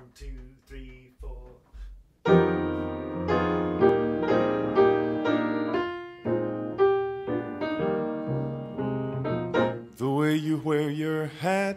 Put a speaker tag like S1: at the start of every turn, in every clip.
S1: 2, 3, 4.
S2: The way you wear your hat,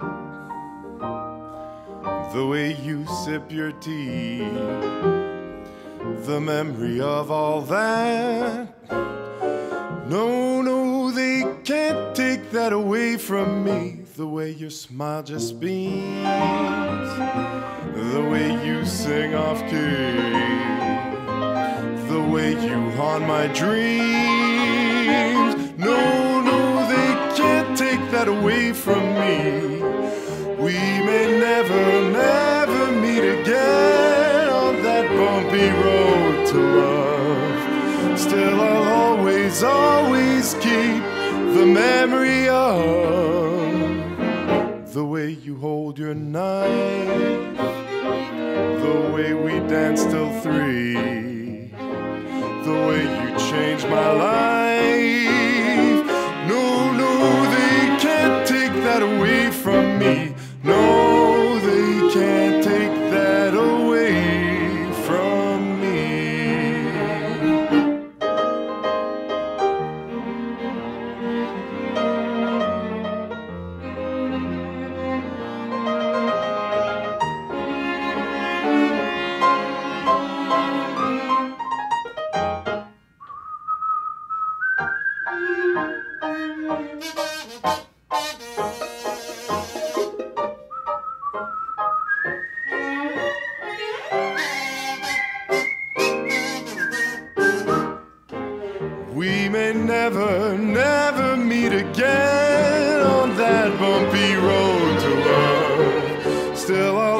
S2: the way you sip your tea, the memory of all that. No, no, they can't take that away from me. The way your smile just beams, the way you sing off key, the way you haunt my dreams. No, no, they can't take that away from me. We may never, never meet again on that bumpy road to love. Still I'll always, always keep the memory of the way you hold your knife, the way we danced till 3, the way you changed my life. No, no, they can't take that away from me. No, they can't take that away from me. We may never, never meet again on that bumpy road to love. Still